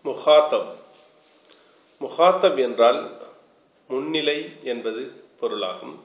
முகாத்தப். முகாத்தப் என்றால் முன்னிலை என்பது பொருளாகும்.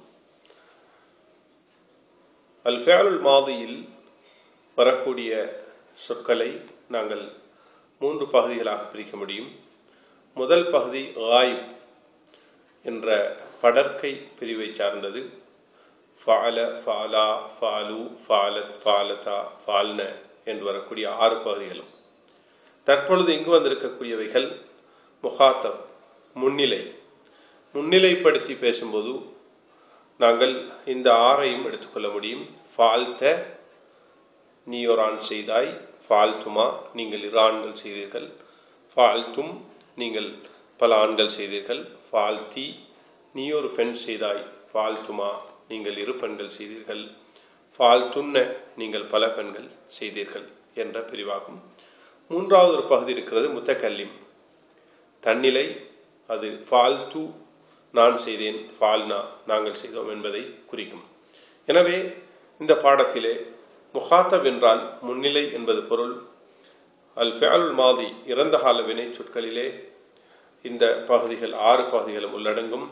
அல் ஃபிஅலுல் மாதியில் வரக்கூடிய சொற்களை நாங்கள் 3 பகுதிகளாக பிரிக்க முடியும். முதல் பகுதி காயிப் என்ற படர்க்கை பிரிவை சார்ந்தது. ஃபஅல, ஃபஅலா, ஃபஅலு, ஃபஅலத், ஃபஅலதா, ஃபஅல்ன என்று வரக்கூடிய 6 பகுதிகளும். தற்பொழுது இங்கு வந்திருக்கக்கூடியவைகள் முகாத்தப், முன்னிலை. முன்னிலைப்படுத்தி பேசும்போது நாங்கள் இந்த 6ஐயும் எடுத்துக்கொள்ள முடியும். ஃபால்த, நீ ஒரு ஆண் செய்தாய். ஃபால்துமா, நீங்கள் 2 ஆண்கள் செய்தீர்கள். ஃபால்தும், நீங்கள் பல ஆண்கள் செய்தீர்கள். ஃபால்தி, நீ ஒரு பெண் செய்தாய். ஃபால்துமா, நீங்கள் 2 பெண்கள் செய்தீர்கள். ஃபால்துன்ன, நீங்கள் பல பெண்கள் செய்தீர்கள் என்ற பிரிவாகும். 3வது ஒரு பகுதி இருக்கிறது முத்தக்கல்லிம், தன்னிலை. அது ஃபால்து, நான் செய்தேன். ஃபால்னா, நாங்கள் செய்தோம் என்பதை குறிக்கும். எனவே இந்த பாடத்திலே முகாத்தப் என்றால் முன்னிலை என்பது பொருள். அல் ஃபிஅலுல் மாதி, இறந்த கால வினை சொற்களிலே இந்த பகுதிகள் 6 பகுதிகளும் உள்ளடங்கும்.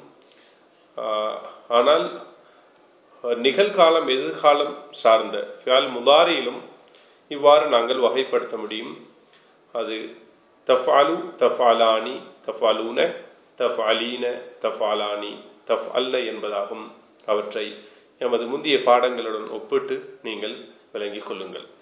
ஆனால் நிகழ்காலம் எதிர்காலம் சார்ந்த ஃபிஅல் முதாரியிலும் இவ்வாறு நாங்கள் வகைப்படுத்த முடியும். அது தஃஅலு, தஃஅலானி, தஃஅலூன, தஃஅலீன, தஃஅலானி, தஃஅல்ன என்பதாகும். அவற்றை எமது முந்தைய பாடங்களுடன் ஒப்பிட்டு நீங்கள் விளங்கிக் கொள்ளுங்கள்.